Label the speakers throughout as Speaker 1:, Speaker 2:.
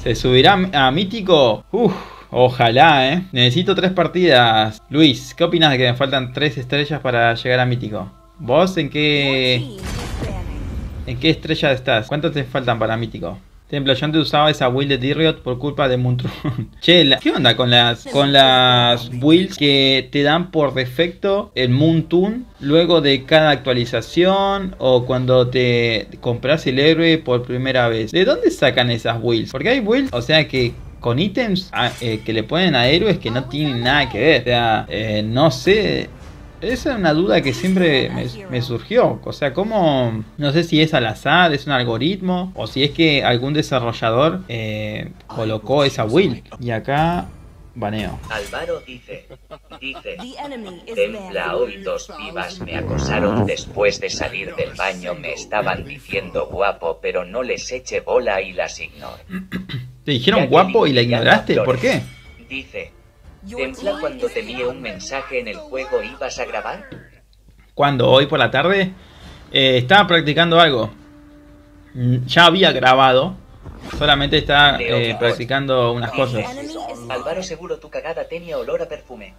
Speaker 1: ¿Se subirá a Mítico? Uf, ojalá, Necesito 3 partidas. Luis, ¿qué opinas de que me faltan 3 estrellas para llegar a Mítico? ¿Vos en qué estrella estás? ¿Cuántas te faltan para Mítico? Templo, yo antes usaba esa build de Dirriot por culpa de Moontrun. Che, ¿qué onda con las builds que te dan por defecto el Moontoon luego de cada actualización o cuando te compras el héroe por primera vez? ¿De dónde sacan esas builds? Porque hay builds, o sea que con ítems que le ponen a héroes que no tienen nada que ver. O sea, no sé. Esa es una duda que siempre me surgió. O sea, ¿cómo? No sé si es al azar, es un algoritmo, o si es que algún desarrollador colocó esa build. Y acá, baneo.
Speaker 2: Álvaro dice, Templa, hoy 2 pibas me acosaron después de salir del baño, me estaban diciendo guapo, pero no les eché bola y las ignoré.
Speaker 1: ¿Te dijeron guapo y la ignoraste? ¿Por qué?
Speaker 2: Dice, Templa, cuando te envié un mensaje en el juego, ¿ibas a grabar?
Speaker 1: ¿Cuándo? ¿Hoy por la tarde? Estaba practicando algo. Ya había grabado. Solamente estaba practicando unas cosas.
Speaker 2: Álvaro, seguro tu cagada tenía olor a perfume.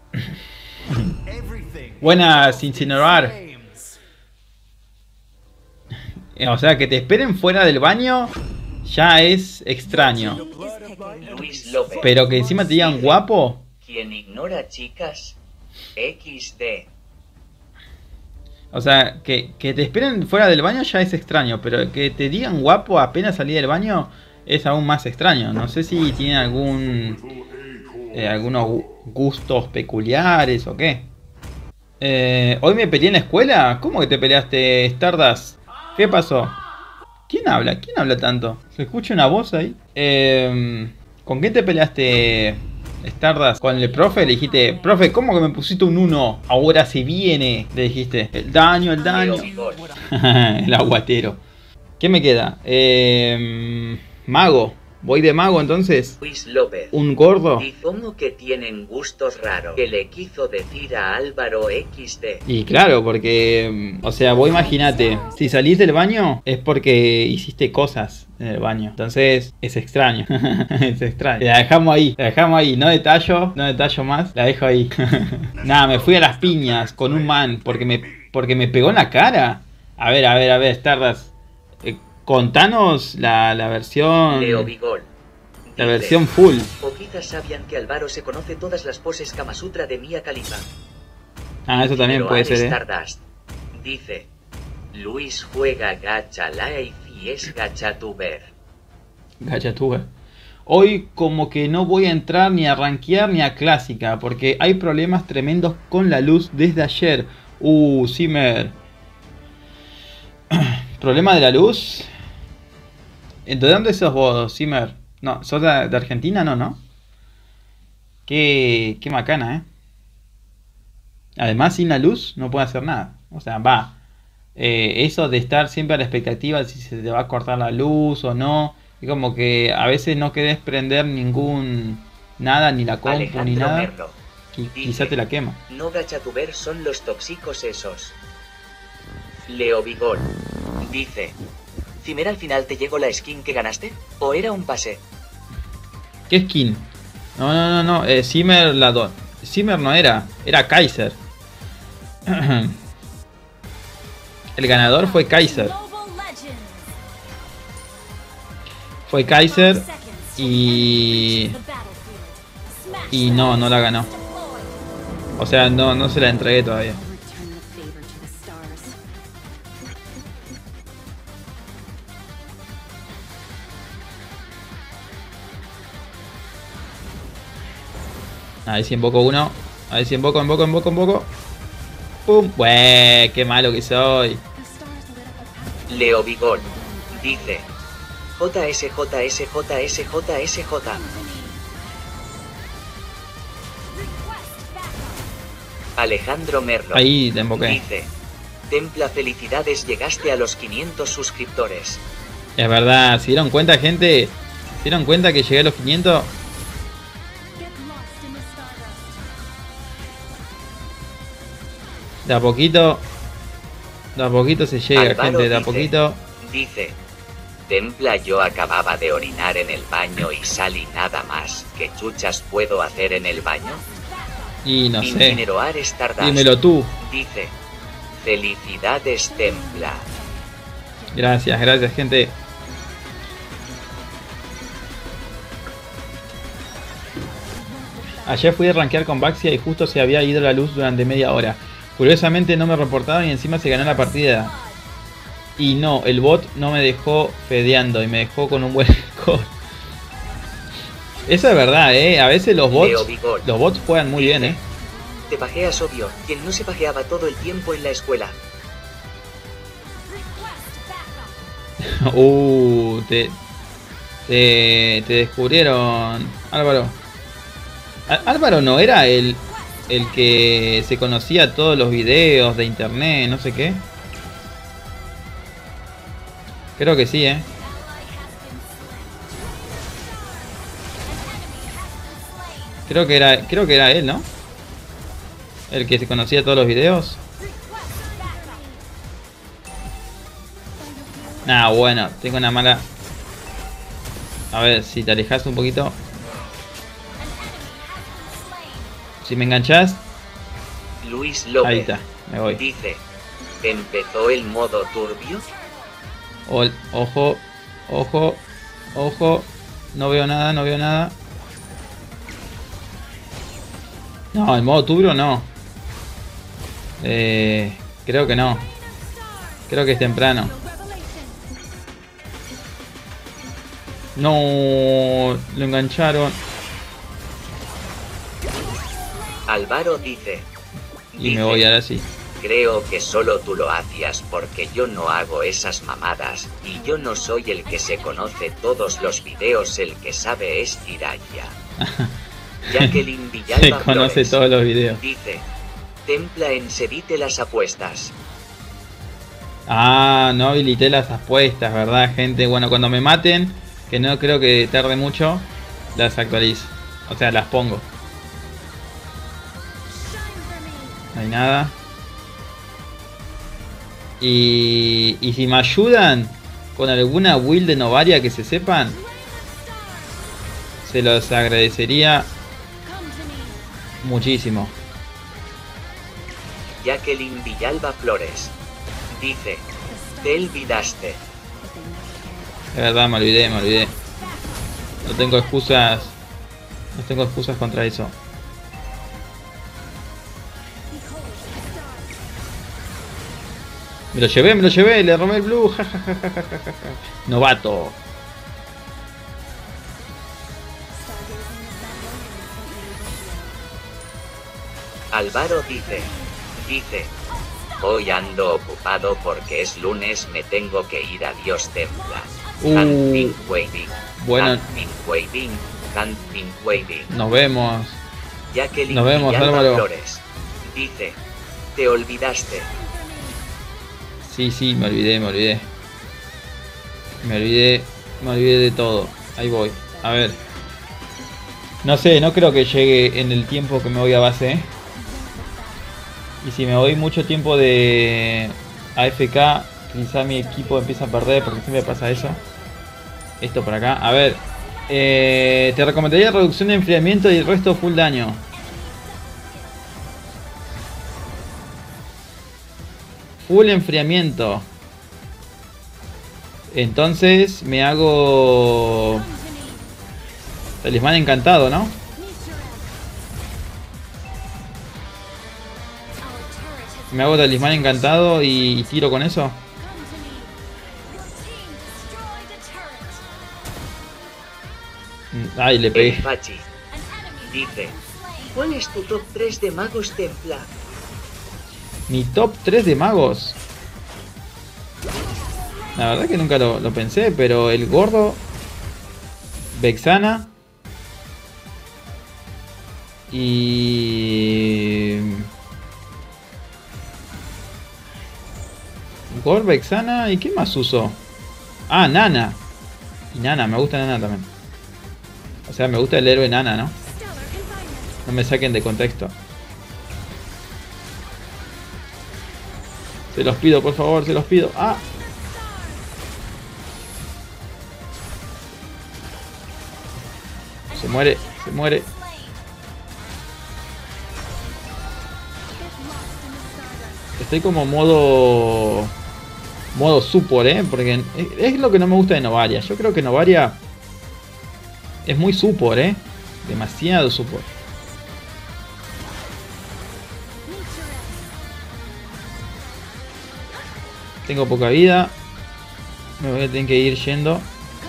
Speaker 1: Buena, sin insinuar. O sea, que te esperen fuera del baño ya es extraño.
Speaker 2: Luis López.
Speaker 1: Pero que encima te digan guapo.
Speaker 2: Quien ignora chicas, XD.
Speaker 1: O sea, que te esperen fuera del baño ya es extraño, pero que te digan guapo apenas salí del baño es aún más extraño. No sé si tienen algunos gustos peculiares o qué. ¿Hoy me peleé en la escuela? ¿Cómo que te peleaste, Stardust? ¿Qué pasó? ¿Quién habla? ¿Quién habla tanto? ¿Se escucha una voz ahí? ¿Con quién te peleaste, Stardust? ¿Con el profe? Le dijiste, profe, ¿cómo que me pusiste un 1? Ahora se viene. Le dijiste, el daño. El aguatero. ¿Qué me queda? Mago. Voy de mago entonces.
Speaker 2: Luis López.
Speaker 1: Un gordo.
Speaker 2: Y como que tienen gustos raros. Que le quiso decir a Álvaro XD.
Speaker 1: Y claro, porque, o sea, vos imagínate, si salís del baño es porque hiciste cosas en el baño. Entonces es extraño. Es extraño. La dejamos ahí. No detallo más. La dejo ahí. Nada, me fui a las piñas con un man porque me pegó en la cara. A ver, Stardust. Contanos la versión.
Speaker 2: Leo Vigol.
Speaker 1: La versión full.
Speaker 2: O quizás sabían que Álvaro se conoce todas las poses Kama Sutra de Mia Khalifa.
Speaker 1: Ah, eso también
Speaker 2: Pero
Speaker 1: puede ser,
Speaker 2: Stardust dice, Luis juega Gacha Life y es Gachatuber.
Speaker 1: Gachatuber. Hoy como que no voy a entrar ni a rankear ni a clásica, porque hay problemas tremendos con la luz desde ayer. Zimmer. ¿Problema de la luz? ¿De dónde sos vos, Zimmer? No, ¿sos de Argentina? No. Qué macana, Además, sin la luz no puede hacer nada. O sea, eso de estar siempre a la expectativa de si se te va a cortar la luz o no. Es como que a veces no querés prender nada, ni la compu,
Speaker 2: Alejandro
Speaker 1: ni nada.
Speaker 2: Merlo.
Speaker 1: Quizá te la quema.
Speaker 2: No Gachatuber son los tóxicos esos. Leo Vigol dice, Cimer, al final te llegó la skin que ganaste, ¿o era un pase?
Speaker 1: ¿Qué skin? No. Zimmer Zimmer no era Kaiser. El ganador fue Kaiser. Y no la ganó. O sea, no se la entregué todavía. A ver si invoco uno. A ver si invoco. ¡Pum! ¡Bueh! ¡Qué malo que soy!
Speaker 2: Leo Vigol dice, JS. Alejandro Merlo.
Speaker 1: Ahí te invoqué.
Speaker 2: Dice, Templa, felicidades, llegaste a los 500 suscriptores.
Speaker 1: Es verdad, ¿se dieron cuenta, gente? ¿Se dieron cuenta que llegué a los 500? De a poquito se llega,
Speaker 2: Álvaro
Speaker 1: gente, de a
Speaker 2: dice,
Speaker 1: poquito.
Speaker 2: Dice, Templa, yo acababa de orinar en el baño y salí nada más. ¿Qué chuchas puedo hacer en el baño?
Speaker 1: Y no sé.
Speaker 2: Incineroar Stardust.
Speaker 1: Dímelo tú.
Speaker 2: Dice: felicidades, Templa.
Speaker 1: Gracias, gracias, gente. Ayer fui a rankear con Baxia y justo se había ido la luz durante media hora. Curiosamente no me reportaron y encima se ganó la partida. Y no, el bot no me dejó fedeando y me dejó con un buen score. Eso es verdad, a veces los bots juegan muy bien,
Speaker 2: Te pajeas, obvio. Quien no se pajeaba todo el tiempo en la escuela.
Speaker 1: Te descubrieron, Álvaro. Álvaro no era el que se conocía todos los videos de internet, no sé qué. Creo que sí, Creo que era él, ¿no? El que se conocía todos los videos. Nah, bueno, tengo una mala... A ver, si te alejas un poquito. Si me enganchás.
Speaker 2: Luis López.
Speaker 1: Ahí está, me voy.
Speaker 2: Dice: ¿empezó el modo turbio?
Speaker 1: Ojo, ojo, ojo. No veo nada, no veo nada. No, el modo turbio no. Creo que no. Creo que es temprano. No, lo engancharon.
Speaker 2: Álvaro dice:
Speaker 1: Y me voy ahora sí.
Speaker 2: creo que solo tú lo hacías porque yo no hago esas mamadas, y yo no soy el que se conoce todos los videos, el que sabe es Jiraiya. Jacqueline Villalba
Speaker 1: Se conoce
Speaker 2: Flores
Speaker 1: todos los videos.
Speaker 2: dice: Templa en Sevite las apuestas.
Speaker 1: Ah, no habilité las apuestas, ¿verdad, gente? Bueno, cuando me maten, que no creo que tarde mucho, las actualizo. O sea, las pongo. No hay nada. Y si me ayudan con alguna build de Novaria que se sepan, se los agradecería muchísimo.
Speaker 2: Jacqueline Villalba Flores dice: te olvidaste.
Speaker 1: De verdad, me olvidé. No tengo excusas. No tengo excusas contra eso. Me lo llevé, le robé el blue. Novato.
Speaker 2: Álvaro dice: hoy ando ocupado porque es lunes, me tengo que ir, adiós Templa.
Speaker 1: Bueno, nos vemos.
Speaker 2: Jacqueline
Speaker 1: Nos vemos,
Speaker 2: Villalba
Speaker 1: Álvaro.
Speaker 2: Flores dice: te olvidaste.
Speaker 1: Sí, me olvidé. Me olvidé de todo. Ahí voy. A ver. No sé, no creo que llegue en el tiempo que me voy a base. Y si me voy mucho tiempo de AFK, quizá mi equipo empieza a perder, porque siempre pasa eso. Esto por acá. A ver. Te recomendaría reducción de enfriamiento y el resto full daño. Full enfriamiento. Entonces me hago talismán encantado, ¿no? Me hago talismán encantado y tiro con eso. Ay, le pegué.
Speaker 2: El Pachi dice: ¿cuál es tu top 3 de magos Templa?
Speaker 1: Mi top 3 de magos. La verdad que nunca lo pensé, pero el gordo, Vexana y... Gordo, Vexana y ¿qué más uso? Ah, Nana. Y Nana, me gusta Nana también. O sea, me gusta el héroe Nana, ¿no? No me saquen de contexto. Se los pido, por favor, se los pido. ¡Ah! Se muere, se muere. Estoy como modo support, porque es lo que no me gusta de Novaria. Yo creo que Novaria es muy support, demasiado support. Tengo poca vida. Me voy a tener que ir yendo.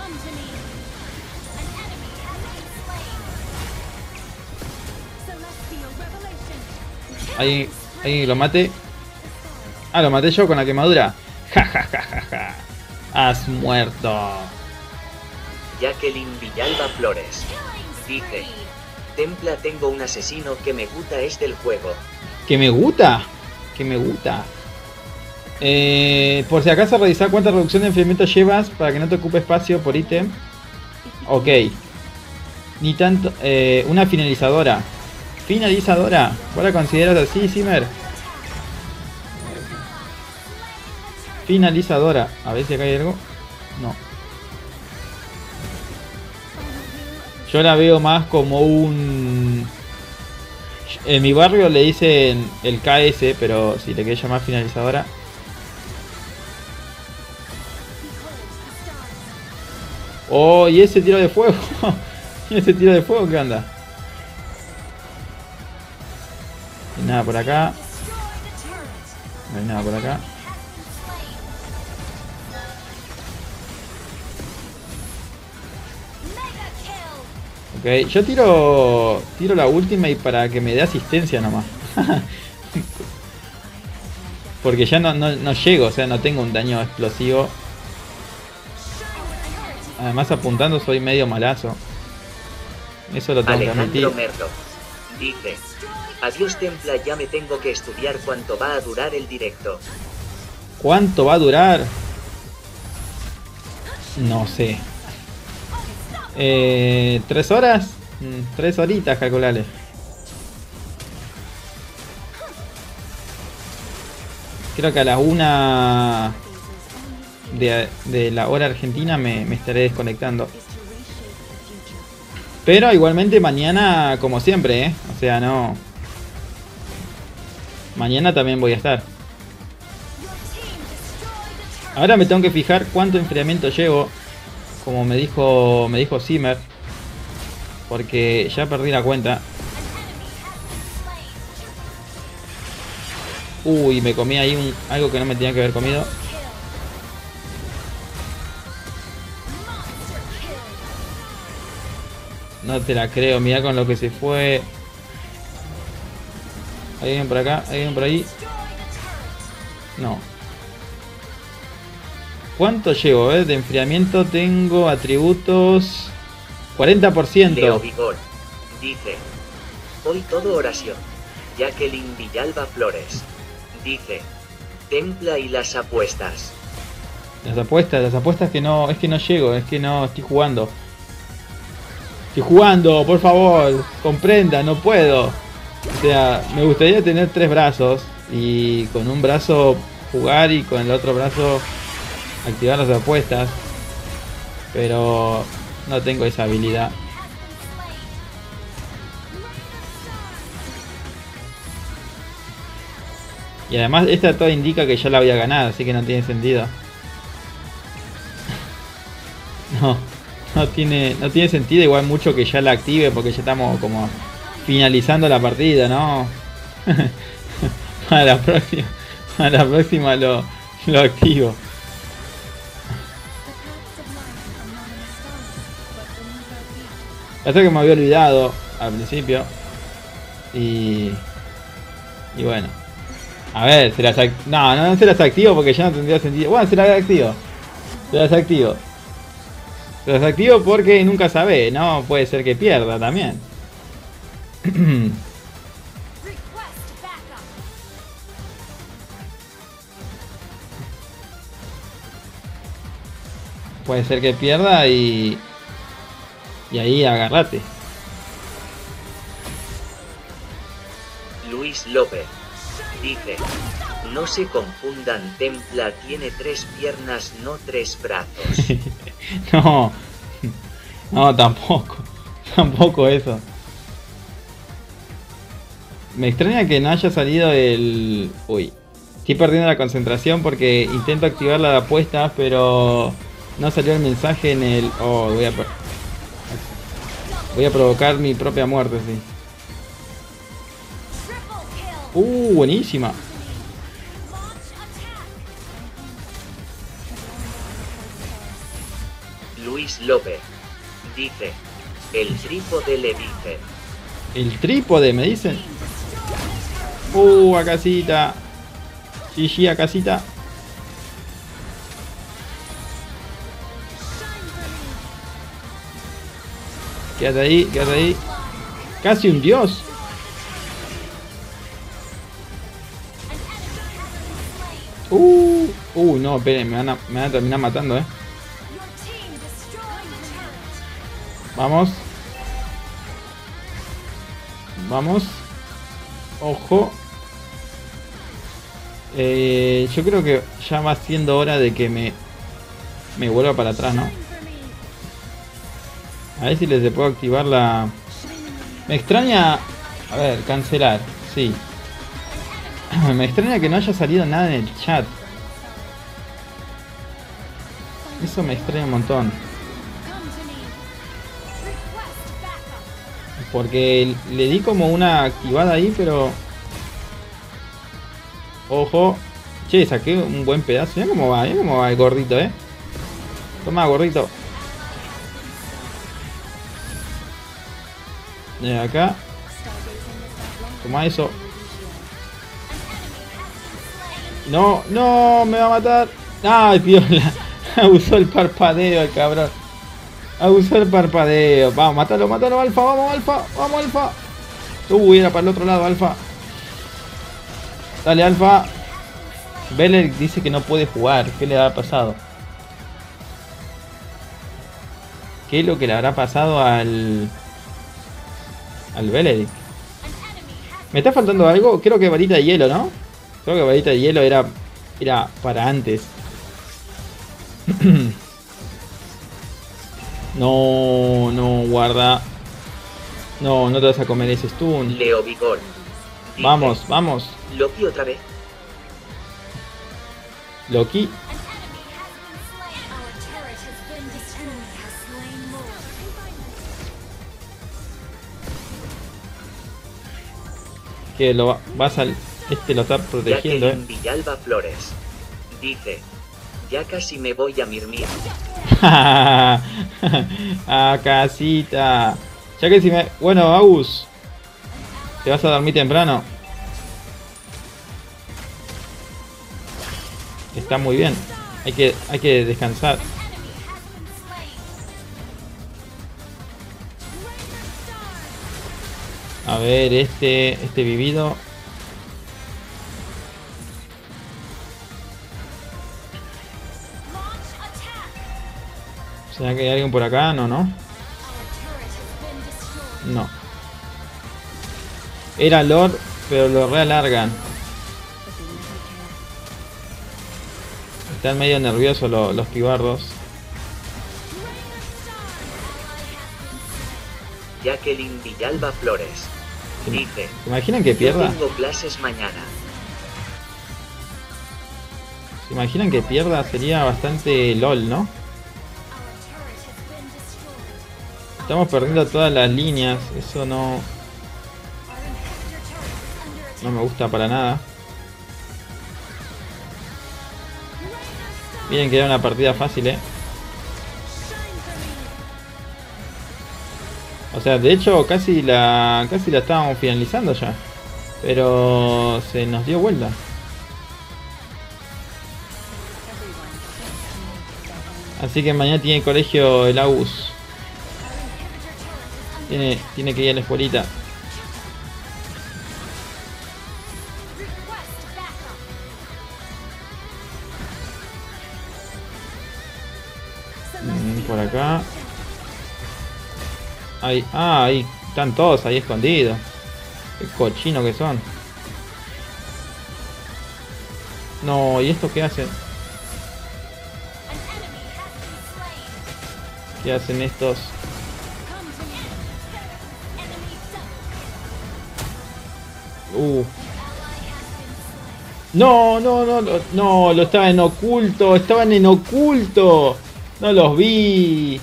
Speaker 1: Alguien que lo mate. Ah, lo maté yo con la quemadura. Ja, ja, ja, ja, ja. Has muerto.
Speaker 2: Jacqueline Villalba Flores dice: Templa, tengo un asesino que me gusta es del juego.
Speaker 1: ¿Que me gusta? ¿Que me gusta? Por si acaso revisar cuánta reducción de enfriamiento llevas para que no te ocupe espacio por ítem. Ok. Ni tanto. Una finalizadora. Finalizadora. ¿Vos la consideras así, Zimmer? Finalizadora. A ver si acá hay algo. No. Yo la veo más como un... En mi barrio le dicen el KS, pero si le querés llamar finalizadora. Oh, y ese tiro de fuego. ¿Y ese tiro de fuego qué onda? No hay nada por acá. No hay nada por acá. Ok, yo tiro la última y para que me dé asistencia nomás. Porque ya no llego, o sea, no tengo un daño explosivo. Además apuntando soy medio malazo. Eso lo tengo que admitir.
Speaker 2: Alejandro Merlo dice: Adiós Templa, ya me tengo que estudiar cuánto va a durar el directo.
Speaker 1: ¿Cuánto va a durar? No sé. 3 horas. 3 horitas, calculale. Creo que a las 1 de la hora argentina me estaré desconectando. Pero igualmente mañana, como siempre, o sea, no. Mañana también voy a estar. Ahora me tengo que fijar cuánto enfriamiento llevo. Como me dijo Zimmer. Porque ya perdí la cuenta. Uy, me comí ahí algo que no me tenía que haber comido. No te la creo, mirá con lo que se fue. ¿Hay alguien por acá? ¿Hay alguien por ahí? No. ¿Cuánto llevo? De enfriamiento tengo atributos 40%.
Speaker 2: Leo Vigor dice: Hoy todo oración. Jacqueline Villalba Flores dice: Templa y las apuestas.
Speaker 1: Las apuestas que no, es que no llego, es que no estoy jugando. Estoy jugando, por favor, comprenda, no puedo. O sea, me gustaría tener 3 brazos y con un brazo jugar y con el otro brazo activar las apuestas. Pero no tengo esa habilidad. Y además esta todo indica que ya la voy a ganar, así que no tiene sentido. No tiene sentido, igual mucho que ya la active porque ya estamos como finalizando la partida, ¿no? Para la próxima lo activo. Hasta que me había olvidado al principio. Y bueno. A ver, se las no se las activo porque ya no tendría sentido. Bueno, se las activo. Se las activo. Se las activo porque nunca sabe, ¿no? Puede ser que pierda también. Puede ser que pierda y ahí agárrate.
Speaker 2: Luis López dice: No se confundan, Templa tiene 3 piernas, no 3 brazos.
Speaker 1: No, tampoco. Tampoco eso. Me extraña que no haya salido el... Uy. Estoy perdiendo la concentración porque intento activar la de apuestas, pero no salió el mensaje en el... Oh, voy a provocar mi propia muerte, sí. Buenísima.
Speaker 2: Luis López dice: el trípode le dice.
Speaker 1: El trípode, me dicen. A casita. GG a casita. Quédate ahí, quédate ahí. Casi un dios. No, esperen, me van a terminar matando, Vamos. Vamos. Ojo. Yo creo que ya va siendo hora de que me vuelva para atrás, ¿no? A ver si les puedo activar la... Me extraña... A ver, cancelar. Sí. Me extraña que no haya salido nada en el chat. Eso me extraña un montón. Porque le di como una activada ahí, pero... Ojo. Che, saqué un buen pedazo. Mira cómo va el gordito, Toma, gordito. De acá. Toma eso. No, no, me va a matar. Ay, piola. Abusó el parpadeo el cabrón. Abusó el parpadeo. Vamos, mátalo, mátalo, Alfa. Vamos, Alfa. Vamos, Alfa. Era para el otro lado, Alfa. Dale, Alfa. Beller dice que no puede jugar. ¿Qué le habrá pasado? ¿Qué es lo que le habrá pasado al Beller? ¿Me está faltando algo? Creo que varita de hielo, ¿no? Creo que varita de hielo era para antes. No, no, guarda. No, no te vas a comer ese stun.
Speaker 2: Leo Vigor.
Speaker 1: Vamos, vamos.
Speaker 2: Loki otra vez.
Speaker 1: Loki. Que lo vas al... Este lo está protegiendo,
Speaker 2: Villalba Flores dice: ya casi me voy a mirmir.
Speaker 1: A casita. Ya que si me... Bueno, Agus, te vas a dormir temprano. Está muy bien. Hay que descansar. A ver, este vivido. ¿Será que hay alguien por acá? No, no. No. Era Lord, pero lo realargan. Están medio nerviosos los pibardos.
Speaker 2: Jacqueline Villalba Flores dice:
Speaker 1: ¿Se imaginan que pierda?
Speaker 2: Tengo clases mañana.
Speaker 1: ¿Se imaginan que pierda? Sería bastante LOL, ¿no? Estamos perdiendo todas las líneas. Eso no me gusta para nada. Miren que era una partida fácil, O sea, de hecho casi la estábamos finalizando ya. Pero se nos dio vuelta. Así que mañana tiene colegio el Agus. Tiene que ir a la escuelita. Por acá. Ahí, ahí están todos ahí escondidos. Qué cochino que son. No, ¿y esto qué hacen? ¿Qué hacen estos? No, no, no, no, lo estaban en oculto, estaban en oculto. No los vi.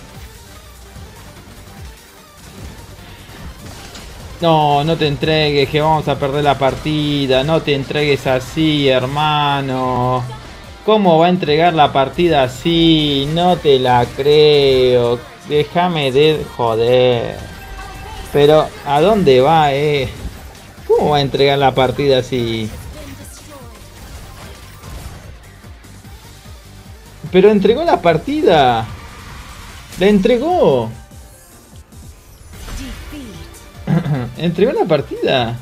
Speaker 1: No, no te entregues, que vamos a perder la partida. No te entregues así, hermano. ¿Cómo va a entregar la partida así? No te la creo. Déjame de joder. Pero, ¿a dónde va, ¿Cómo va a entregar la partida así? Pero entregó la partida. La entregó. Entregó la partida.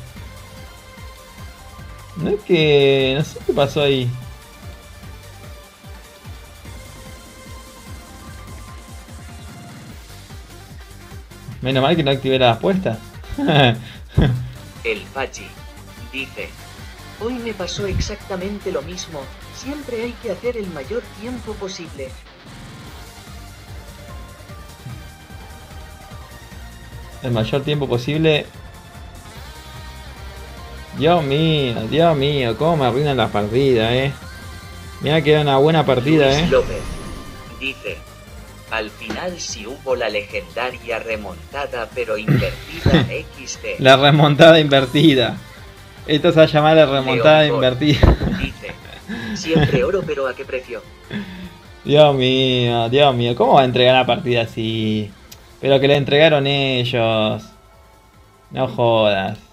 Speaker 1: No es que... no sé qué pasó ahí. Menos mal que no activé las apuestas.
Speaker 2: El Pachi dice: hoy me pasó exactamente lo mismo. Siempre hay que hacer el mayor tiempo posible.
Speaker 1: El mayor tiempo posible. Dios mío, cómo me arruinan las partidas, Mira que era una buena partida,
Speaker 2: Luis López dice: al final sí hubo la legendaria remontada, pero invertida XD.
Speaker 1: La remontada invertida. Esto se va a llamar la remontada
Speaker 2: León
Speaker 1: invertida.
Speaker 2: Dice: siempre oro, pero ¿a qué precio?
Speaker 1: Dios mío, ¿cómo va a entregar la partida así? Pero que la entregaron ellos. No jodas.